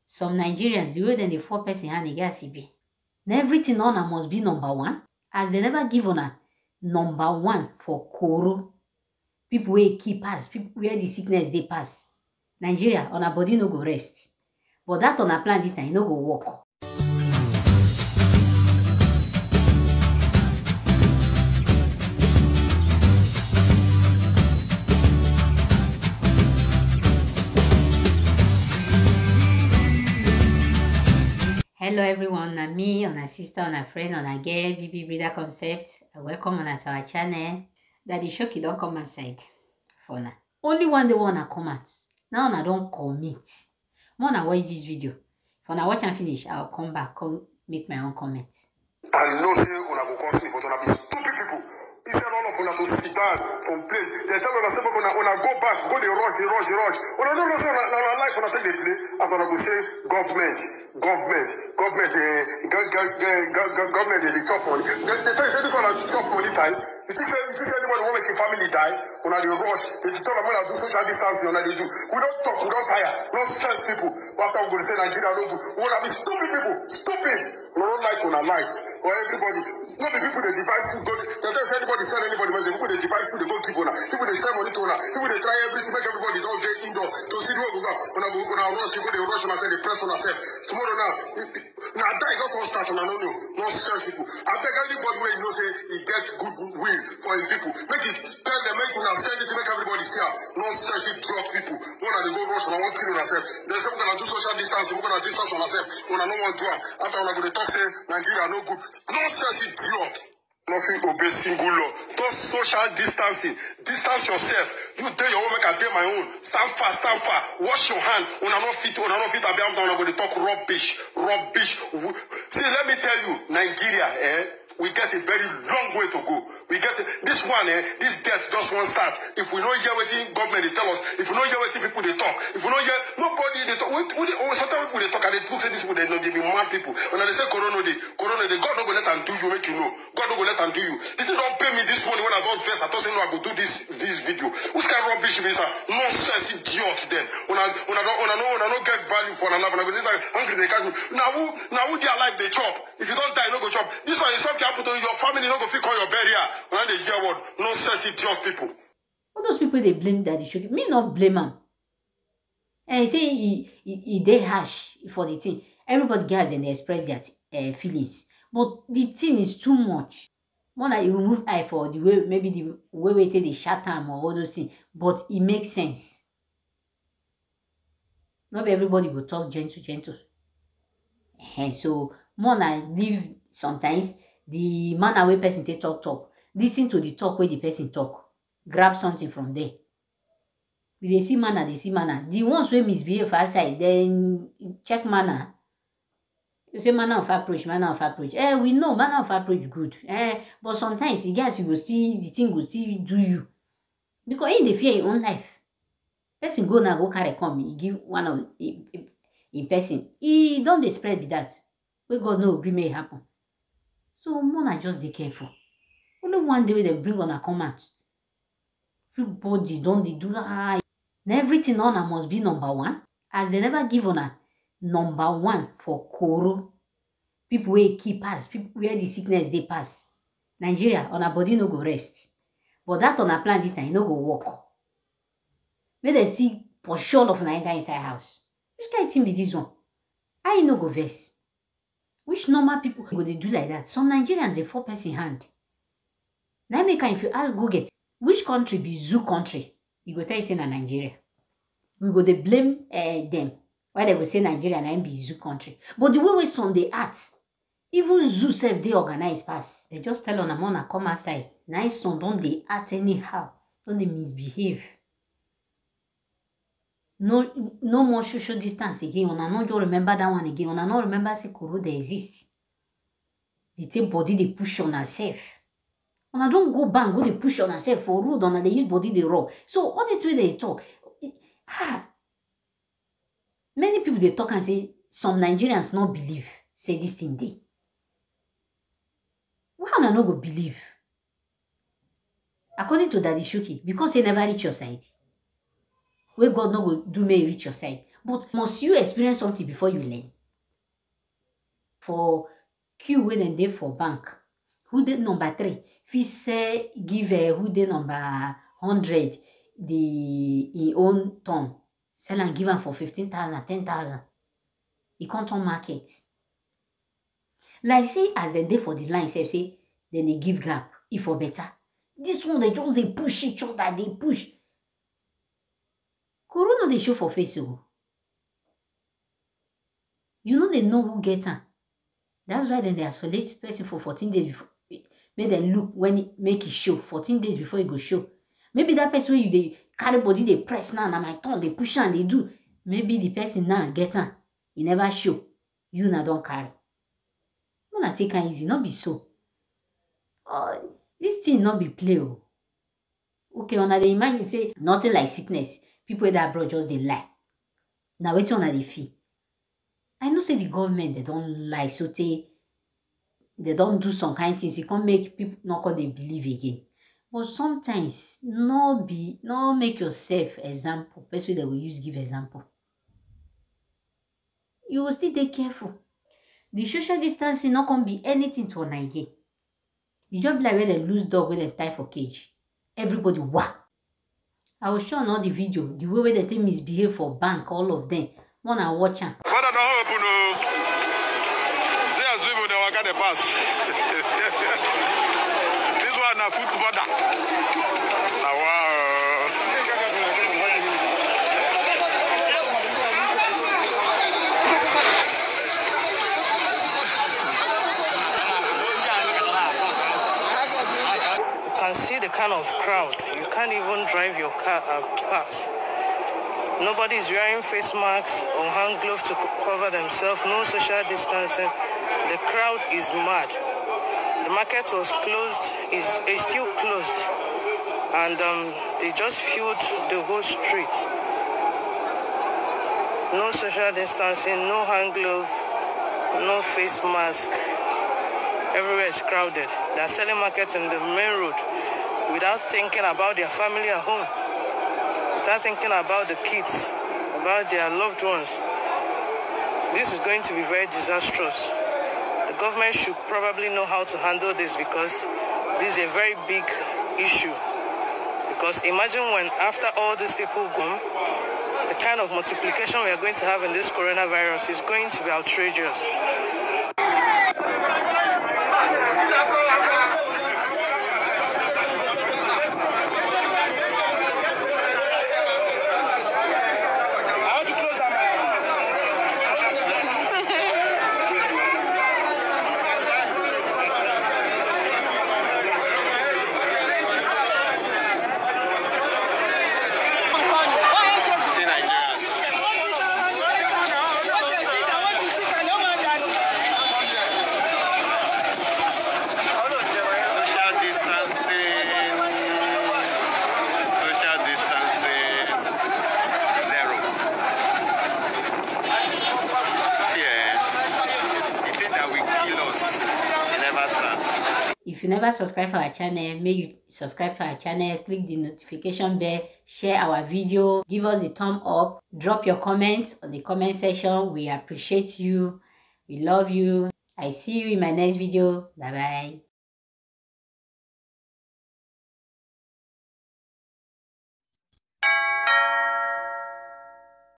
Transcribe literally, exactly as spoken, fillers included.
some Nigerians, the way then the four person hand they get C B. Now everything on must be number one. As they never give on a number one for Koro. People where keep pass, people where the sickness they pass. Nigeria on a body no go rest. But that on a plan this time no go work. Hello everyone, on me, on a sister, on a friend, on a girl, B B Breeder Concept. Welcome on to our channel. Daddy Shoki don't come outside for now. Only one day wanna come out. Now I don't commit. Wanna watch this video. For now watch and finish, I'll come back, come make my own comment. I know say una go come sleep, but una be stupid people. Instead all of una to sit down, complain. They tell una say una una go back, go the rush, the rush, the rush. Una don't know say una una life una take the play. And una go say government, government, government, eh, government they chop money. They, they tell you say this one a chop money time. You think say you think say anybody want make a family die? Una they rush. They tell them when I do social distancing, una they do. We don't talk, we don't tire. No stress people. After we go to say Nigeria no good. We wanna be stupid people, stupid. We don't like on our life. Or everybody, not the people they divide food. They tell anybody sell anybody, but the people they divide food, they go keep on. People they sell money to ona. People they try everything, make everybody don't get indoor. To see the way we go. When I go, when I rush, you go, they rush and I say they press on ourselves. Tomorrow now, now die just one start on I don't know. No stress people. I beg anybody where you know say he get good will for his people. Make it tell them, make una send this, make everybody see how. No stress it drop people. When I go rush and I want to kill on ourselves. They say we're gonna do social distancing, we're gonna distance on ourselves. When I don't want to do it. After when I go to talk say Nigeria no good. No stress it drop. Nothing obey single law. Don't social distancing. Distance yourself. You do your own, make I do my own. Stand far, stand far. Wash your hand. When I'm not fit, when I'm not fit, I'll be down. I'm going to talk rubbish. Rubbish. See, let me tell you, Nigeria, eh? We get a very long way to go. We get a, this one, eh? This death just won't start. If we don't hear what the government they tell us, if we don't hear what the people they talk, if we don't hear nobody they talk, we, we, oh, sometimes people they talk and they look at this people they know they be mad people. When they say Corona day, Corona day, God don't go let them do you, make you know. God don't go let them do you. This don't pay me this money when I don't dress. I don't say no, I go do this this video. Who's kind of rubbish is that? Nonsense idiot then. When I when I don't when I know when I don't get value for an life, when I go this like hungry they catch me. Now who now who their life they chop. If you don't die, you don't go chop. This one is something happen to your family, you don't go fit call your burial. When they hear what nonsense idiot people. All those people they blame Daddy Shoki. Me not blame him. And say he he, he they harsh for the thing. Everybody gets and they express their uh, feelings. But the thing is too much. One that you remove eye for the way maybe the way we take the short time or all those things, but it makes sense. Not everybody go talk gentle, gentle. And so more than leave sometimes the manner way person take talk talk. Listen to the talk where the person talk. Grab something from there. If they see manner, they see manner. The ones who misbehave outside, then check manner. You say manner of approach, manner of approach. Eh, we know manner of approach good. Eh, but sometimes you guys you go see the thing go see do you. Because in the fear your own life. Person go now go carry come, he give one of in person. He don't they spread with that. We God know agree may happen. So Mona just be careful. Only one day they bring on a comment. Everybody don't they do that. And everything on a must be number one. As they never give on a number one for Koro. People where keep pass, people where the sickness they pass. Nigeria on a body no go rest. But that on a plan this time no go work. May they see for sure of Nigeria inside house. Which kind of thing be this one? I no go vex. Which normal people go they do like that? Some Nigerians they four person hand. Now make if you ask Google which country be zoo country, you go tell you say na Nigeria. We go they blame uh, them. Why they go say Nigeria and be zoo country. But the way we some they act, even zoo self they organize pass. They just tell on a man come outside. Nice son don't they act anyhow. Don't they misbehave. No no more social distance again. On a not just remember that one again. On a not remember say Corona they exist. They take body they push on herself. On a don't go bang, go they push on herself for road. On a they use body they raw. So all this way they talk. Ah. Many people they talk and say some Nigerians not believe say this thing they. Why am I not go believe? According to Daddy Shoki, because he never reach your side. Where God no go do may reach your side. But must you experience something before you learn? For queue wey dem dey for bank, who dey number three fit say give uh, who dey number hundred the im own turn, sell am give am for fifteen thousand, ten thousand. E come turn market. Like say as dem dey for the line sef say dem dey give gap, e for better. This one dey just dey push each other, dey push. Koro no dey show for face o. You no dey know who get am. That's why dem dey isolate person for fourteen days before. Make dem look when e make e show. fourteen days before e go show. Maybe that person wey you dey carry body dey press now, na my turn, dey push am, dey do. Maybe the person now get am, e never show. You na don carry. Una take am easy, no be so. Uh, this thing no be play o. Okay, una dey imagine say nothing like sickness. People wey dey abroad just dey lie. Na wetin una dey feel? I know say the government they don't lie, so they they don't do some kind of things. It can make people not call they believe again. But sometimes no be no make yourself example. Best way they will use give example. You will still take careful. The social distancing not gonna be anything to an again. You just be like when they lose dog when they tie for cage. Everybody wah. I will show on all the video the way where they take misbehave for bank, all of them. Wanna watch them. See as people they walk at the pass. This one a foot border. Now wow. You can see the kind of crowd. You can't even drive your car uh, past. Nobody is wearing face masks or hand gloves to cover themselves. No social distancing. The crowd is mad. The market was closed, is, is still closed. And um, they just filled the whole street. No social distancing, no hand glove, no face mask. Everywhere is crowded. They are selling markets in the main road without thinking about their family at home. Without thinking about the kids, about their loved ones. This is going to be very disastrous. The government should probably know how to handle this because this is a very big issue. Because imagine when after all these people go, the kind of multiplication we are going to have in this coronavirus is going to be outrageous. If you never subscribe to our channel, make you subscribe to our channel, click the notification bell, share our video, give us the thumb up, drop your comments on the comment section. We appreciate you. We love you. I see you in my next video. Bye bye.